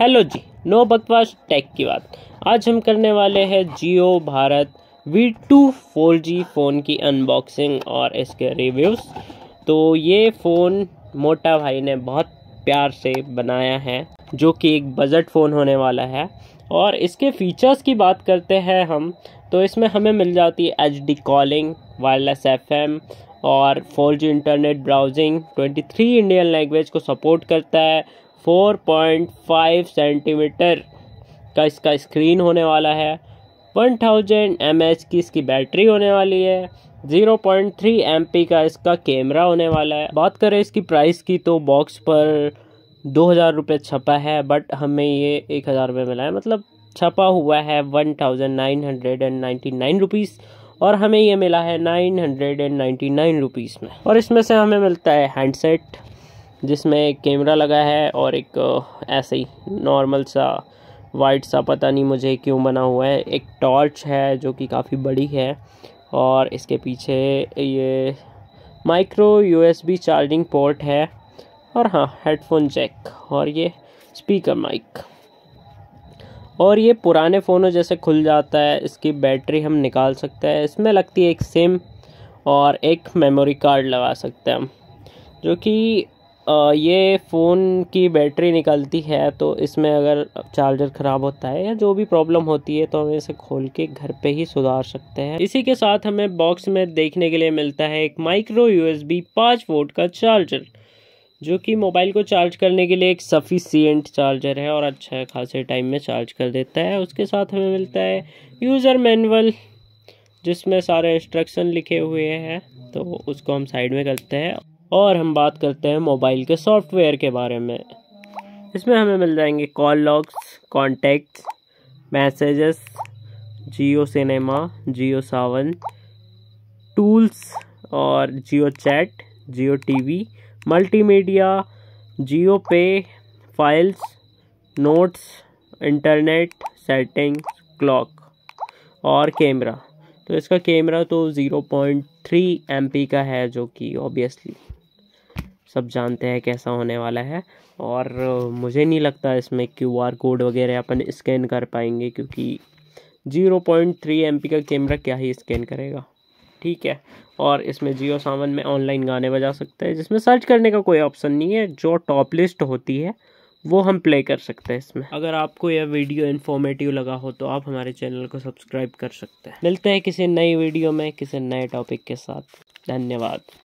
Hello जी, no बकवास tech की बात। आज हम करने वाले हैं Jio Bharat V2 4G phone की अनबॉक्सिंग और इसके रिव्यूज़। तो ये फ़ोन मोटा भाई ने बहुत प्यार से बनाया है, जो कि एक बजट फ़ोन होने वाला है। और इसके फ़ीचर्स की बात करते हैं हम, तो इसमें हमें मिल जाती है HD कॉलिंग, वायरलेस FM और 4G internet browsing. 23 Indian language को सपोर्ट करता है। 4.5 सेंटीमीटर का इसका स्क्रीन होने वाला है। 1000 mAh की इसकी बैटरी होने वाली है। 0.3 MP का इसका कैमरा होने वाला है। बात करें इसकी प्राइस की, तो बॉक्स पर 2000 रुपये छपा है, बट हमें ये 1000 रुपये मिला है। मतलब छपा हुआ है 1999 रुपीज़ और हमें ये मिला है 999 रुपीज़ में। और इसमें से हमें मिलता है हैंडसेट, जिसमें एक कैमरा लगा है और एक ऐसे ही नॉर्मल सा वाइट सा, पता नहीं मुझे क्यों बना हुआ है, एक टॉर्च है जो कि काफ़ी बड़ी है। और इसके पीछे ये माइक्रो USB चार्जिंग पोर्ट है और हाँ, हेडफोन जैक और ये स्पीकर माइक। और ये पुराने फ़ोनों जैसे खुल जाता है। इसकी बैटरी हम निकाल सकते हैं। इसमें लगती है एक सिम और एक मेमोरी कार्ड लगा सकते हैं हम, जो कि ये फ़ोन की बैटरी निकलती है। तो इसमें अगर चार्जर ख़राब होता है या जो भी प्रॉब्लम होती है, तो हम इसे खोल के घर पे ही सुधार सकते हैं। इसी के साथ हमें बॉक्स में देखने के लिए मिलता है एक माइक्रो USB 5 वोल्ट का चार्जर, जो कि मोबाइल को चार्ज करने के लिए एक सफिशिएंट चार्जर है और अच्छा खासे टाइम में चार्ज कर देता है। उसके साथ हमें मिलता है यूज़र मैनुअल, जिसमें सारे इंस्ट्रक्शन लिखे हुए हैं। तो उसको हम साइड में करते हैं और हम बात करते हैं मोबाइल के सॉफ्टवेयर के बारे में। इसमें हमें मिल जाएंगे call logs, contacts, messages, Jio cinema, Jio Saavn, tools और Jio chat, Jio TV, multimedia, Jio pay, files, notes, internet, settings, clock और कैमरा। तो इसका कैमरा तो 0.3 MP का है, जो कि ऑब्वियसली सब जानते हैं कैसा होने वाला है। और मुझे नहीं लगता इसमें QR कोड वगैरह अपन स्कैन कर पाएंगे, क्योंकि 0.3 MP का कैमरा क्या ही स्कैन करेगा। ठीक है। और इसमें जियो सावन में ऑनलाइन गाने बजा सकते हैं, जिसमें सर्च करने का कोई ऑप्शन नहीं है। जो टॉप लिस्ट होती है वो हम प्ले कर सकते हैं इसमें। अगर आपको यह वीडियो इन्फॉर्मेटिव लगा हो, तो आप हमारे चैनल को सब्सक्राइब कर सकते हैं। मिलते हैं किसी नई वीडियो में किसी नए टॉपिक के साथ। धन्यवाद।